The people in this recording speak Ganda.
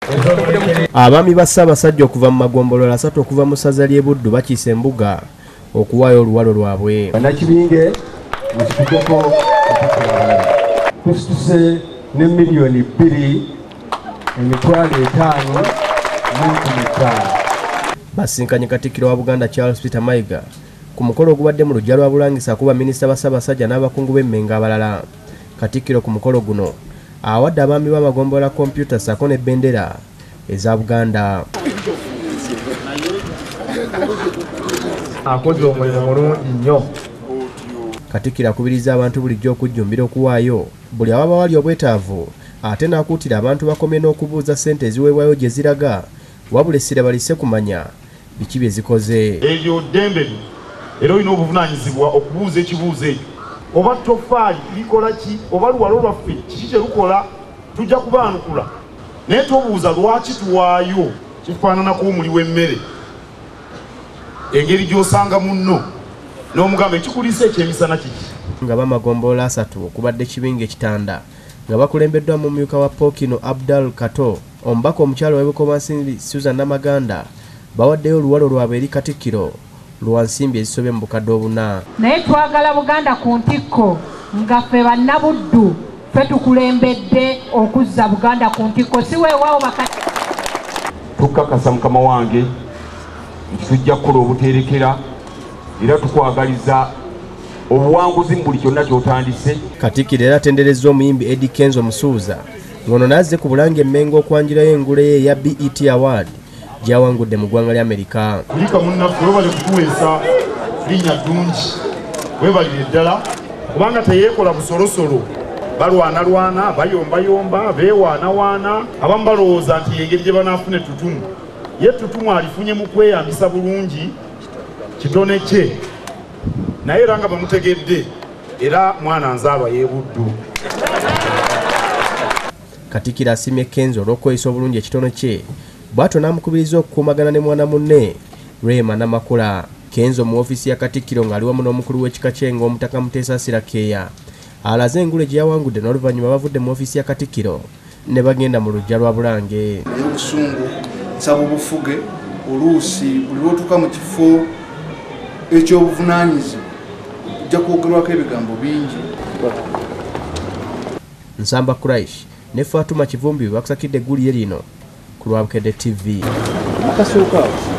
Abaami ba Ssaabasajja okuva mu magombolola 3 okuva mu ssaza ly'e Buddu bakiise embuga okuwaayo oluwalo lwabwe. Bannakibinge mu kituuko tusituse ne miliyoni 2,550,000. Basinkanye Katikkiro wa Buganda Charles Peter Mayiga ku mukolo ogubadde mu luggya lwa Bulangisa kuba minisita ba Ssaabasajja n'abakungu b'emmengo abalala. Katikkiro ku mukolo guno awadde abaami b'amagombolola kompyuta ssaako n'ebendera eza Buganda. Akoze omulimu mulungi nnyo. Katikkiro akubiriza abantu bulijjo okujjumbira okuwaayo buli ababa wali obwetaavu ate n'akuutira abantu bakomye n'okubuuza ssente eziweebwayo gye ziraga wabula essira balise kumanya biki bye zikoze. Eryo ddembe era olina obuvunaanyizibwa okubuuza ekibuuzo ekyo. Oba ettoffaali likola ki, oba luwalo lwaffe kiki kye lukola, tujja kubaanukula. Naye tobuuza lwaki tuwaayo, kifaananako omuli w'emmere. Engeri gy'osanga munno n'omugamba ekikuliisa ekyemisana kiki. Nga bamagombolola 3 okubadde ekibinga ekitanda nga bakulembeddwa mu mumyuka wa Pokino Abdal Kato, omubaka omukyalo w'Ebukomansimbi Susan Namaganda bawaddeyo oluwalo lwabwe eri Katikkiro lwa nsimbi ezisobye mu bukadde 4. Naye twagala Buganda ku ntikko nga ffe bannabuddu ffe tukulembedde okuzza Buganda ku ntikko si weewaawo bakati. Tukakasa mukama wange nti tujja kukola obuterekera era tukwagaliza obuwanguzi mu buli kyonna ky'otandise. Katikkiro era atenderezza omuyimbi Eddie Kenzo Musuuza ngono n'azze ku Bulange Mmengo okwanjirayo engule ye eya BET Award gy'awangudde mu ggwanga ly'Amerika. Kulika munnaffe webale kutuweesa linnya ddungi, weebalire ddala kubanga teyeekola busolosolo. Balwanalwana, bayombayomba, beewaanawaana, abamu balowooza nti engeri gye banaafuna ettutumu. Ye ettutumu alifunye mu kweyambisa bulungi kitone kye, naye era nga bamutegedde era mwana nzaalwa y'e Buddu. Katikkiro asiimye Kenzo olw'okukozesa obulungi ekitono kye bw'atyo n'amukubiriza okukuumagana ne mwana munne Rema Namakula. Kenzo mu ofiisi ya Katikkiro ng'ali wamu n'omukulu w'ekika ky'Engo Omutaka Muteesa Sirakeya alaze engule gye yawangudde n'oluvannyuma bavudde mu ofiisi ya Katikkiro ne bagenda mu luggya lwa Bulange. Obusungu nsaba obufuge oluusi buli lw'otuuka mu kifo ekyobuvunaanyizibwa ojja kwogerwako ebigambo bingi. Nsamba Quraish ne Fatuma Kivumbi bakusakidde eggulire lino ku lwa Bukedde TV.